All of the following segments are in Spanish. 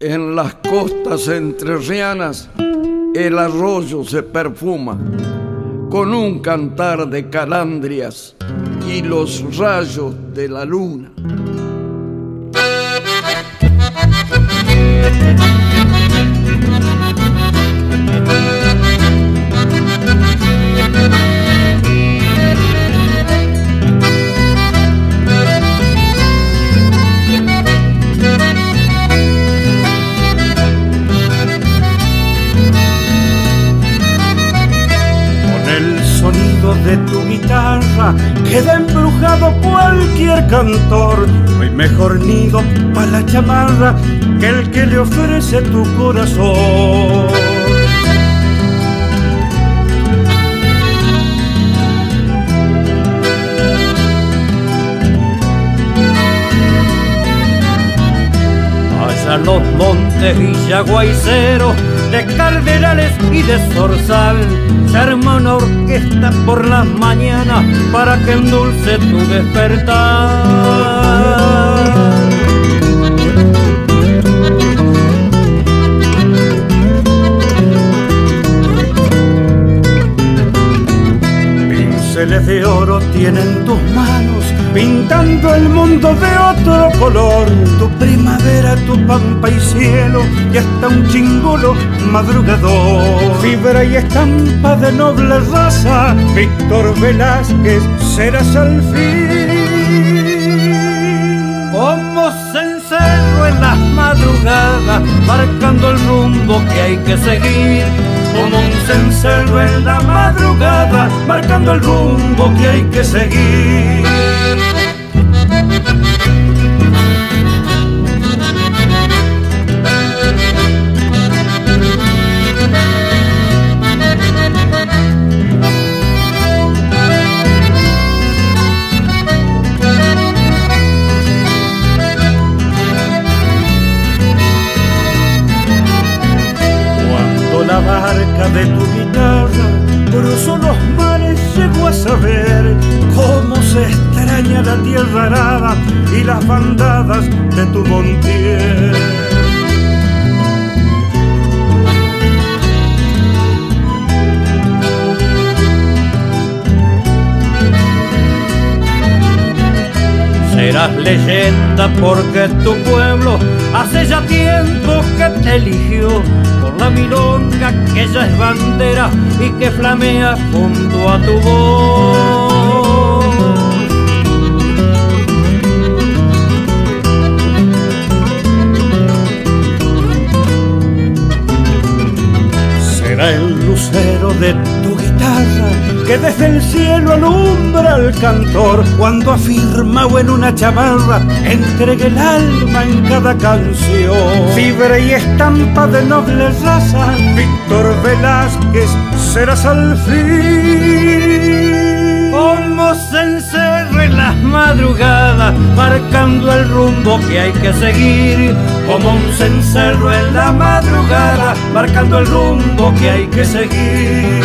En las costas entrerrianas el arroyo se perfuma con un cantar de calandrias y los rayos de la luna. De tu guitarra queda embrujado cualquier cantor. No hay mejor nido para la chamarra que el que le ofrece tu corazón. Allá los montes villaguaiceros de cardenales y de zorzal se arma una orquesta por las mañanas para que endulce tu despertar. Pinceles de oro tienen tus manos pintando el mundo de otro color. Tu primavera, tu pampa y cielo y hasta un chingolo madrugador. Fibra y estampa de noble raza, Víctor Velázquez serás al fin. Como cencerro en las madrugadas, marcando el rumbo que hay que seguir. Como un cencerro en la madrugada, marcando el rumbo que hay que seguir. La barca de tu guitarra cruzó los mares, llegó a saber cómo se extraña la tierra arada y las bandadas de tu montiel. Serás leyenda porque tu pueblo hace ya tiempo que te eligió por la milonga que ya es bandera y que flamea junto a tu voz. Será el lucero de tu guitarra que desde el cielo alumbra al cantor cuando afirmado en una chamarra entregue el alma en cada canción. Fibra y estampa de noble raza, Víctor Velázquez serás al fin. Como cencerro en las madrugadas, marcando el rumbo que hay que seguir. Como un cencerro en la madrugada, marcando el rumbo que hay que seguir.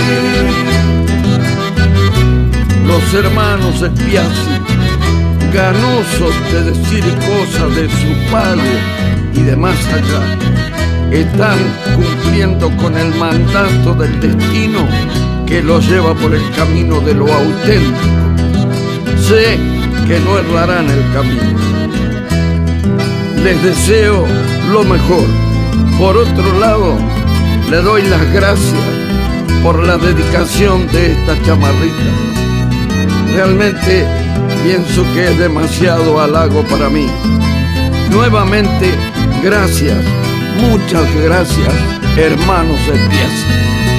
Los hermanos Spiazzi, ganosos de decir cosas de su pago y de más allá, están cumpliendo con el mandato del destino que los lleva por el camino de lo auténtico. Sé que no errarán el camino. Les deseo lo mejor. Por otro lado, le doy las gracias por la dedicación de esta chamarrita. Realmente pienso que es demasiado halago para mí. Nuevamente, gracias, muchas gracias, hermanos Spiazzi.